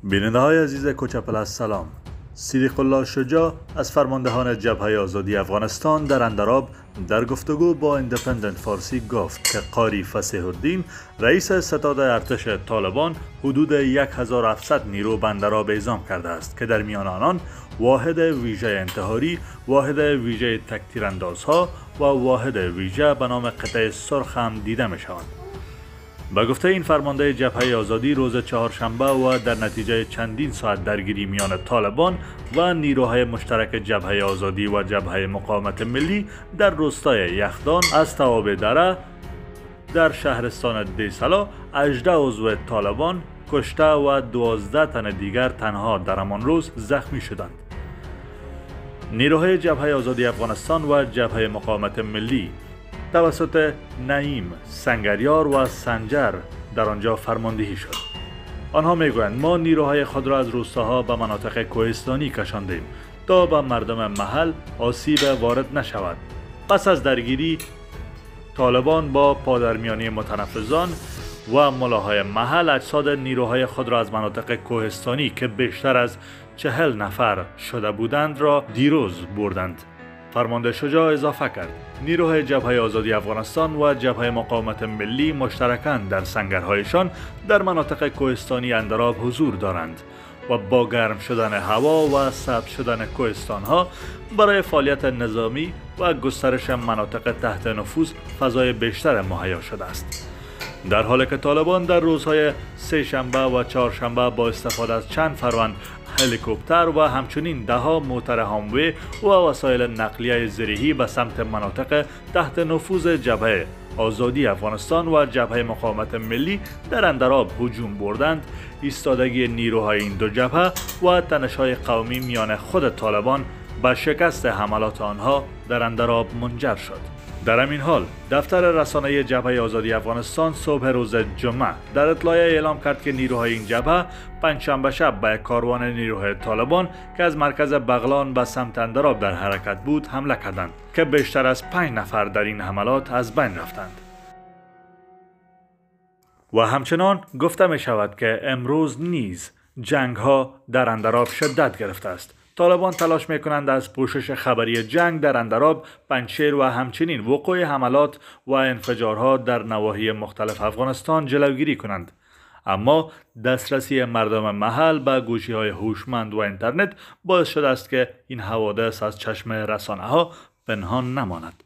بیننده های عزیز کوچه پلاس سلام. صدیق الله شجاع از فرماندهان جبهه آزادی افغانستان در اندراب در گفتگو با ایندیپندنت فارسی گفت که قاری فصیح الدین رئیس ستاد ارتش طالبان حدود 1700 نیرو به اندراب اعزام کرده است که در میان آنان واحد ویژه انتحاری، واحد ویژه تکتیراندازها و واحد ویژه به نام قطعه سرخ هم دیده می شوند. به گفته این فرمانده جبهه آزادی روز چهارشنبه و در نتیجه چندین ساعت درگیری میان طالبان و نیروهای مشترک جبهه آزادی و جبهه مقاومت ملی در روستای یخدان از توابع دره در شهرستان دیسلا 18 عضو طالبان کشته و 12 تن دیگر تنها در همان روز زخمی شدند. نیروهای جبهه آزادی افغانستان و جبهه مقاومت ملی توسط نعیم، سنگریار و سنجر در آنجا فرماندهی شد. آنها میگویند ما نیروهای خود را از روستاها به مناطق کوهستانی کشاندیم تا به مردم محل آسیب وارد نشود. پس از درگیری طالبان با پادرمیانی متنفذان و ملاهای محل اجساد نیروهای خود را از مناطق کوهستانی که بیشتر از 40 نفر شده بودند را دیروز بردند. فرمانده شجاع اضافه کرد نیروهای جبهه آزادی افغانستان و جبهه مقاومت ملی مشترکاً در سنگرهایشان در مناطق کوهستانی اندراب حضور دارند و با گرم شدن هوا و سبز شدن کوهستانها برای فعالیت نظامی و گسترش مناطق تحت نفوذ فضای بیشتر مهیا شده است. در حالی که طالبان در روزهای سه شنبه و چهارشنبه با استفاده از چند فرمان هلیکوپتر و همچنین دهها موتر هاموی و وسایل نقلیه زرهی به سمت مناطق تحت نفوذ جبهه آزادی افغانستان و جبهه مقاومت ملی در اندراب هجوم بردند، ایستادگی نیروهای این دو جبهه و تنش‌های قومی میان خود طالبان به شکست حملات آنها در اندراب منجر شد. در همین حال دفتر رسانه جبهه آزادی افغانستان صبح روز جمعه در اطلاعیه اعلام کرد که نیروهای این جبهه پنجشنبه شب به کاروان نیروهای طالبان که از مرکز بغلان به سمت اندراب در حرکت بود حمله کردند که بیشتر از 5 نفر در این حملات از بین رفتند. و همچنان گفته می شود که امروز نیز جنگ ها در اندراب شدت گرفته است. طالبان تلاش میکنند از پوشش خبری جنگ در اندراب، پنجشیر و همچنین وقوع حملات و انفجارها در نواحی مختلف افغانستان جلوگیری کنند. اما دسترسی مردم محل به گوشی‌های هوشمند و اینترنت باعث شده است که این حوادث از چشم رسانه‌ها پنهان نماند.